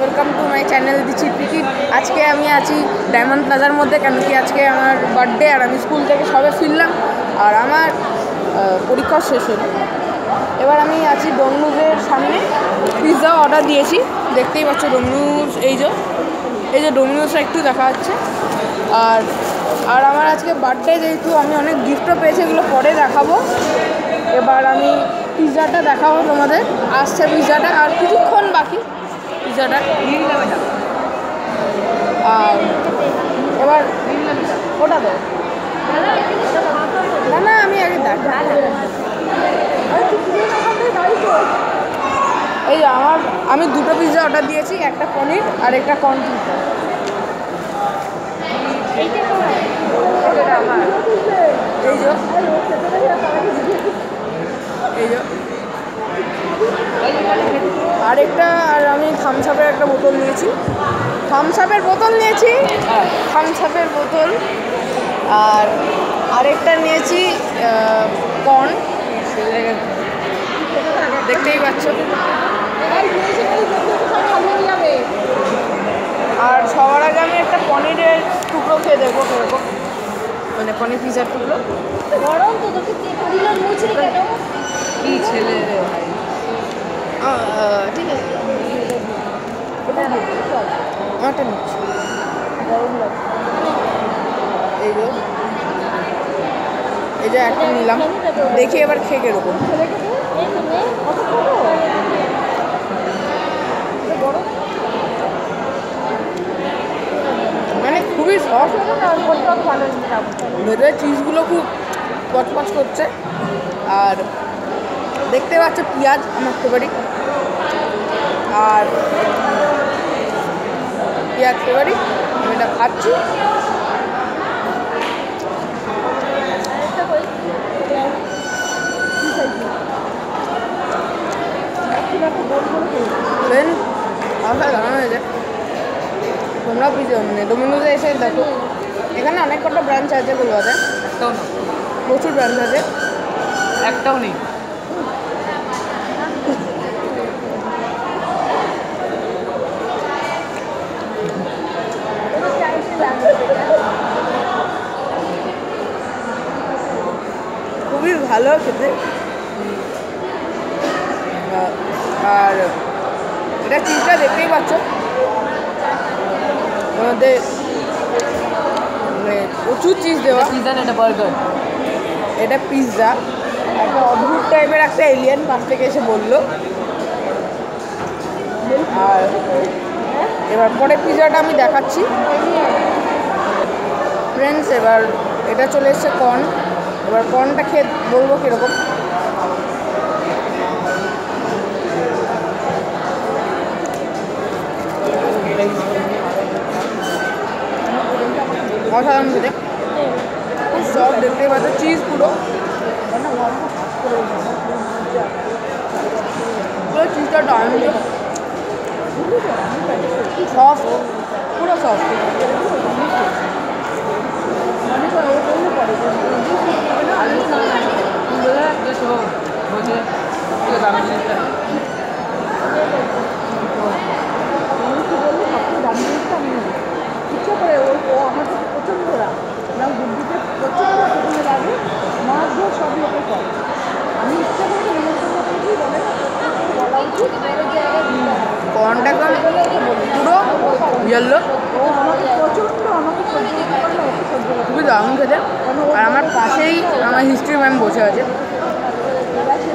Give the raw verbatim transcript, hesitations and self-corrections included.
Welcome to my channel দিচ্ছি ticket. আজকে আমি আছি ডায়মন্ড প্লাজার মধ্যে, কেন কি আজকে আমার বার্থডে আর আমি স্কুল থেকে সবে ফিরলাম আর আমার পরীক্ষা শেষ হলো। এবার আমি আছি ডমিনোজের সামনে, পিৎজা অর্ডার দিয়েছি, দেখতেই পাচ্ছ ডমিনোজ। এই যে এই যে ডমিনোজটা একটু দেখা যাচ্ছে। আর আর আমার আজকে বার্থডে, যেহেতু আমি অনেক গিফটও পেয়েছি, এগুলো পরে দেখাবো। এবার আমি পিৎজাটা দেখাবো তোমাদের, আসছে পিৎজাটা আর কিছুক্ষণ বাকি পিৎজাটা। আর এবার ওটা তো না না আমি আগে দেখ, এই যে আমার আমি দুটো পিৎজা অর্ডার দিয়েছি, একটা পনির আর একটা কর্ন পিৎজা। এই যে এই যে আরেকটা, আর আমি থামস আপের একটা বোতল নিয়েছি, থামস আপের বোতল নিয়েছি থামস আপের বোতল আর আরেকটা নিয়েছি কর্ন, দেখতেই পাচ্ছ। আর সবার আগে আমি একটা পনিরের টুকরো খেয়ে দেখবো কিরকম, মানে পনির পিৎজার টুকরো। গরম তো তোকে দিলাম মুচড়ি কেন কি ছেলে রে ভাই। ঠিক আছে আমারটা নিচ্ছি, গরম লাগছে। এই যে এই যে একটা নিলাম, দেখি এবার খেয়ে কিরকম। মানে খুবই সফট, ভেতরে চিজগুলো খুব পচপচ করছে। আর দেখতে পাচ্ছ পেঁয়াজ মাখতে পারি, আর পেঁয়াজ খেতে পারি, আমি এটা খাচ্ছি। দাঁড়ানো হয়েছে, তোমরা পিজা মানে ডোমিনোজে এসে দেখো, এখানে অনেক কটা ব্রাঞ্চ আছে কলকাতায়, একটাও না, প্রচুর ব্রাঞ্চ আছে, একটাও নেই। খুবই ভালো খেতে। আর এটা চিজটা দেখতেই পাচ্ছ, আমাদের মানে প্রচুর চিজ দেওয়া। পিৎজা না, এটা বার্গার, এটা পিৎজা। একটা অদ্ভুত টাইপের একটা এলিয়েন পাশ থেকে এসে বললো। আর এবার পরে পিৎজাটা আমি দেখাচ্ছি ফ্রেন্ডস। এবার এটা চলে এসছে কর্ন, এবার কর্নটা খেয়ে বলবো কীরকম। অসাধারণ খেতে, খুব সফট, দেখতেই পাচ্ছ চিজ পুরো পুরো চিজটা ডায়মন্ড সফট, পুরো সফট। ইচ্ছা করে ও ও আমার কাছে প্রচণ্ড রাগ, আমার বুদ্ধিতে প্রচণ্ড প্রথমে লাগে, মাছ দিয়ে সব লোকে করে। আমি ইচ্ছা করে নিমন্ত্রণ করেছি, বলে বলা উচিত কর্নটা পুরো ইয়েলো, ও আমাকে প্রচণ্ড আমাকে খুবই দারুণ খেতে। আর আমার পাশেই আমার হিস্ট্রি ম্যাম বসে আছে,